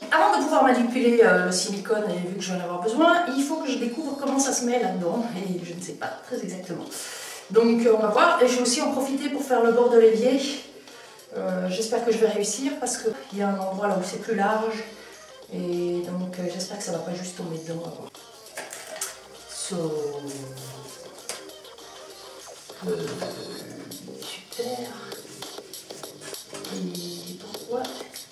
avant de pouvoir manipuler le silicone, et vu que je vais en avoir besoin, il faut que je découvre comment ça se met là-dedans, et je ne sais pas très exactement. Donc on va voir, et je vais aussi en profiter pour faire le bord de l'évier. J'espère que je vais réussir parce qu'il y a un endroit là où c'est plus large, et donc j'espère que ça ne va pas juste tomber dedans. Super. Et pourquoi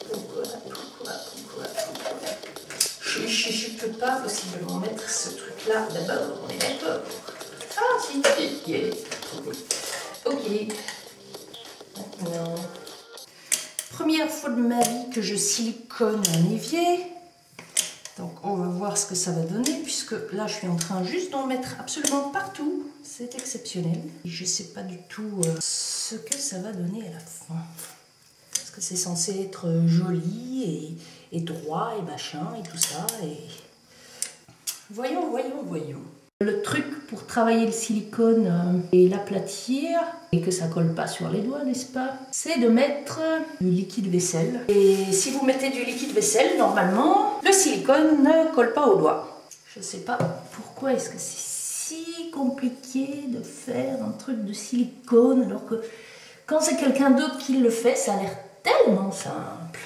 je ne peux pas possiblement mettre ce truc-là d'abord, on est d'accord. Ah si, yeah. Ok. Maintenant, première fois de ma vie que je silicone un évier. Donc on va voir ce que ça va donner, puisque là je suis en train juste d'en mettre absolument partout. C'est exceptionnel. Je ne sais pas du tout ce que ça va donner à la fin. Parce que c'est censé être joli et droit et machin et tout ça. Et... voyons. Le truc pour travailler le silicone et l'aplatir, et que ça colle pas sur les doigts, n'est-ce pas? C'est de mettre du liquide vaisselle. Et si vous mettez du liquide vaisselle, normalement, le silicone ne colle pas aux doigts. Je sais pas pourquoi est-ce que c'est si compliqué de faire un truc de silicone, alors que quand c'est quelqu'un d'autre qui le fait, ça a l'air tellement simple.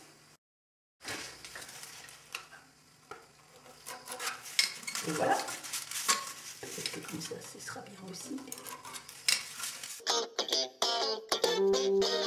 Et voilà. Peut-être que comme ça, ce sera bien aussi.